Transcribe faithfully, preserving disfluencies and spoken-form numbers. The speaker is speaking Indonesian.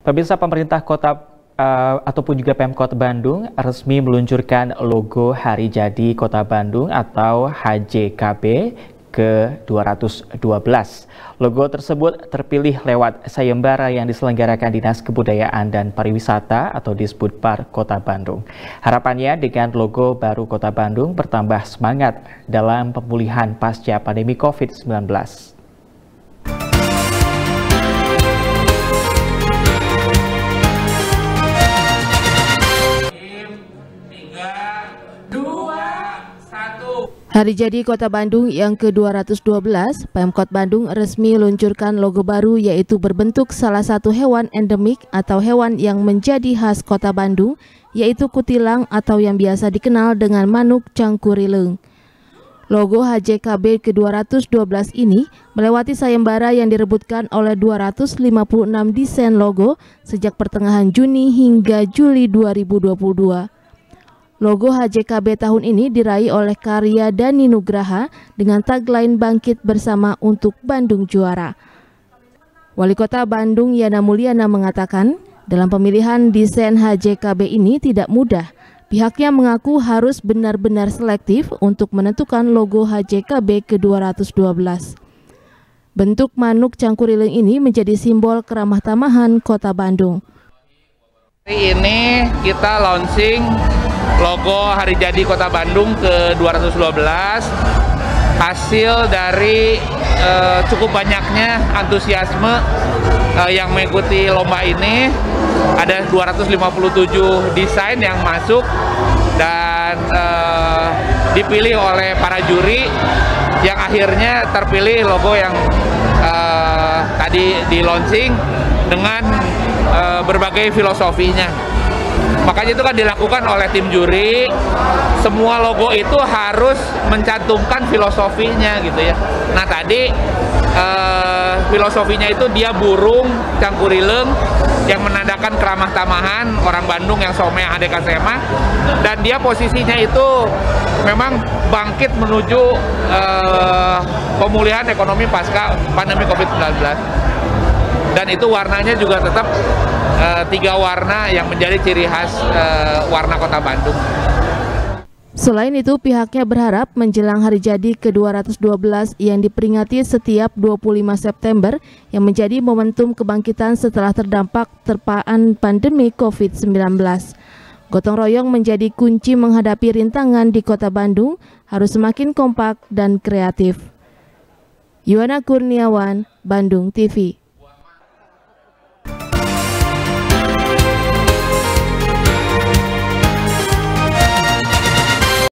Pemirsa, pemerintah kota uh, ataupun juga Pemkot Bandung resmi meluncurkan logo Hari Jadi Kota Bandung atau H J K B ke dua ratus dua belas. Logo tersebut terpilih lewat sayembara yang diselenggarakan Dinas Kebudayaan dan Pariwisata atau Disbudpar Kota Bandung. Harapannya dengan logo baru Kota Bandung bertambah semangat dalam pemulihan pasca pandemi covid sembilan belas. Hari Jadi Kota Bandung yang ke dua ratus dua belas, Pemkot Bandung resmi luncurkan logo baru yaitu berbentuk salah satu hewan endemik atau hewan yang menjadi khas Kota Bandung, yaitu kutilang atau yang biasa dikenal dengan manuk cangkurileng. Logo H J K B ke dua ratus dua belas ini melewati sayembara yang direbutkan oleh dua ratus lima puluh enam desain logo sejak pertengahan Juni hingga Juli dua ribu dua puluh dua. Logo H J K B tahun ini diraih oleh karya Dani Nugraha dengan tagline Bangkit Bersama untuk Bandung Juara. Wali Kota Bandung Yana Mulyana mengatakan, dalam pemilihan desain H J K B ini tidak mudah. Pihaknya mengaku harus benar-benar selektif untuk menentukan logo H J K B ke dua ratus dua belas. Bentuk manuk cangkurileng ini menjadi simbol keramah tamahan Kota Bandung. Hari ini kita launching logo Hari Jadi Kota Bandung ke dua ratus dua belas, hasil dari uh, cukup banyaknya antusiasme uh, yang mengikuti lomba ini. Ada dua ratus lima puluh tujuh desain yang masuk dan uh, dipilih oleh para juri yang akhirnya terpilih logo yang uh, tadi di launching dengan uh, berbagai filosofinya. Makanya itu kan dilakukan oleh tim juri. Semua logo itu harus mencantumkan filosofinya gitu ya. Nah tadi eh, filosofinya itu dia burung cangkurileng yang menandakan keramah tamahan orang Bandung yang some adeka sema, dan dia posisinya itu memang bangkit menuju eh, pemulihan ekonomi pasca pandemi covid sembilan belas. Dan itu warnanya juga tetap uh, tiga warna yang menjadi ciri khas uh, warna Kota Bandung. Selain itu, pihaknya berharap menjelang Hari Jadi ke dua ratus dua belas yang diperingati setiap dua puluh lima September yang menjadi momentum kebangkitan setelah terdampak terpaan pandemi covid sembilan belas. Gotong royong menjadi kunci menghadapi rintangan di Kota Bandung, harus semakin kompak dan kreatif. Yuwana Kurniawan, Bandung T V.